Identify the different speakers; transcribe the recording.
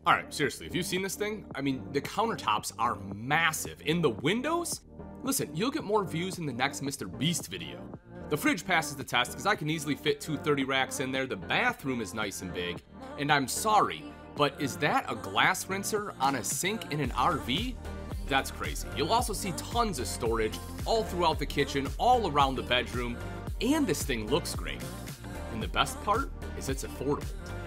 Speaker 1: Alright, seriously, have you seen this thing? I mean, the countertops are massive. In the windows? Listen, you'll get more views in the next Mr. Beast video. The fridge passes the test because I can easily fit 230 racks in there. The bathroom is nice and big. And I'm sorry, but is that a glass rinser on a sink in an RV? That's crazy. You'll also see tons of storage all throughout the kitchen, all around the bedroom, and this thing looks great. And the best part is it's affordable.